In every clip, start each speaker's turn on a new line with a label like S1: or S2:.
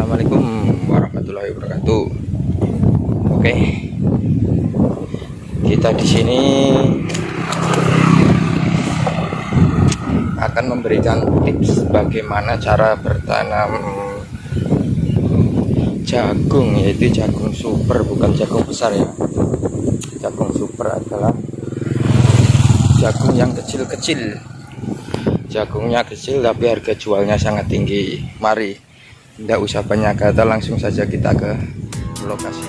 S1: Assalamualaikum warahmatullahi wabarakatuh. Oke, kita di sini akan memberikan tips bagaimana cara bertanam jagung, yaitu jagung super, bukan jagung besar ya. Jagung super adalah jagung yang kecil-kecil. Jagungnya kecil tapi harga jualnya sangat tinggi. Mari, tidak usah banyak kata, langsung saja kita ke lokasi.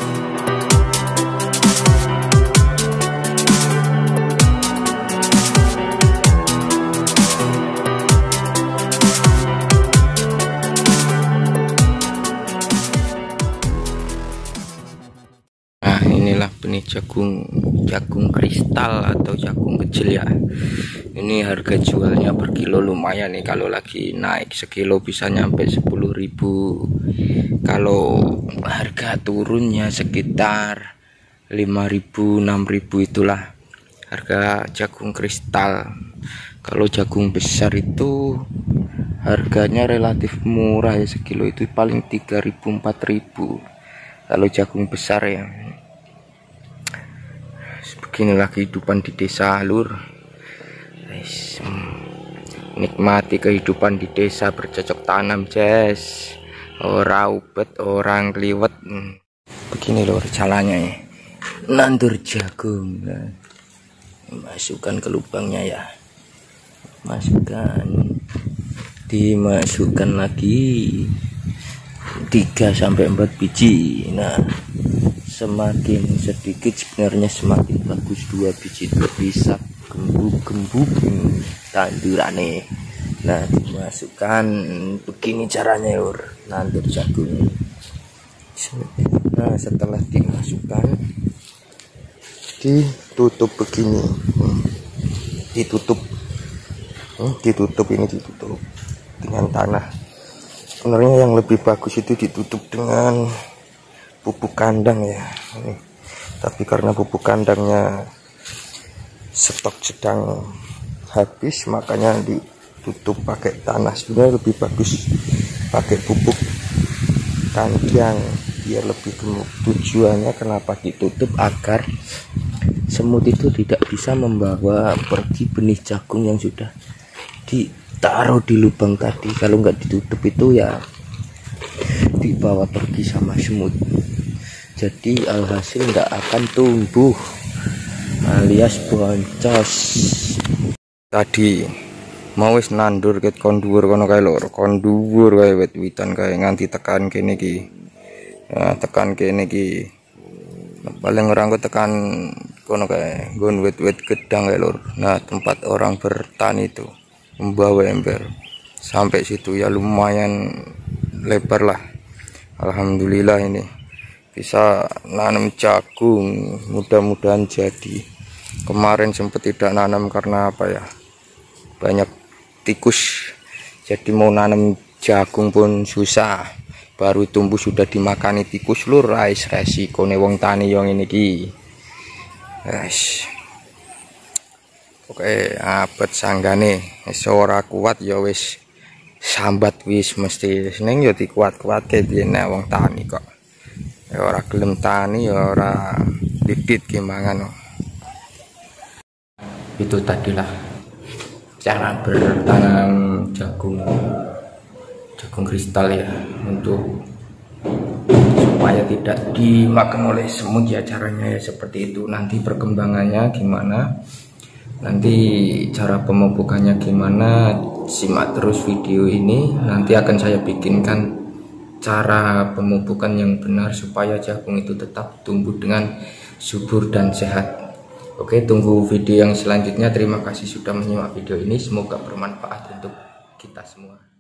S1: Nah, inilah benih jagung kristal atau jagung kecil ya. Ini harga jualnya per kilo lumayan nih, kalau lagi naik sekilo bisa nyampe 10.000. Kalau harga turunnya sekitar 5.000 6.000, itulah harga jagung kristal. Kalau jagung besar itu harganya relatif murah ya, sekilo itu paling 3.000 4.000 kalau jagung besar ya. Beginilah kehidupan di desa, lur. Nikmati kehidupan di desa bercocok tanam, Jess. Orang ubet, orang liwet. Begini lur caranya ya, nandur jagung. Masukkan ke lubangnya ya, masukkan, dimasukkan lagi 3-4 biji. Nah, semakin sedikit sebenarnya semakin bagus, 2 biji itu bisa gembuk-gembuk tandurane. Nah, dimasukkan. Begini caranya lur, nandur jagung. Nah, setelah dimasukkan, ditutup begini, ditutup ini, ditutup dengan tanah. Sebenarnya yang lebih bagus itu ditutup dengan pupuk kandang ya. Tapi karena pupuk kandangnya stok sedang habis, makanya ditutup pakai tanah. Sebenarnya lebih bagus pakai pupuk kandang biar lebih gemuk. Tujuannya kenapa ditutup, agar semut itu tidak bisa membawa pergi benih jagung yang sudah ditaruh di lubang tadi. Kalau nggak ditutup itu ya dibawa pergi sama semut, jadi alhasil nggak akan tumbuh alias boncos. Tadi mau wis nandur ket kondur kono kae lur, kondur kae wit-witan kae nganti tekan kene iki. Nah, tekan kene iki paling orang kok tekan kono kae nggon wit-wit gedang kae lur. Nah, tempat orang bertani itu membawa ember sampai situ ya, lumayan lebar lah. Alhamdulillah ini bisa nanam jagung, mudah-mudahan jadi. Kemarin sempat tidak nanam karena apa ya, banyak tikus, jadi mau nanam jagung pun susah. Baru tumbuh sudah dimakani tikus lur, resiko nih wong tani yang ini ki. Oke, abet sanggane ora kuat ya wis sambat wis mesti seneng ya dikuat-kuat ke dene wong tani kok. Ya ora gelem tani ya ora didit gimangan. Itu tadilah cara bertanam jagung kristal ya, untuk supaya tidak dimakan oleh semut ya. Caranya ya seperti itu. Nanti perkembangannya gimana, nanti cara pemupukannya gimana, simak terus video ini. Nanti akan saya bikinkan cara pemupukan yang benar supaya jagung itu tetap tumbuh dengan subur dan sehat. Oke, tunggu video yang selanjutnya. Terima kasih sudah menyimak video ini, semoga bermanfaat untuk kita semua.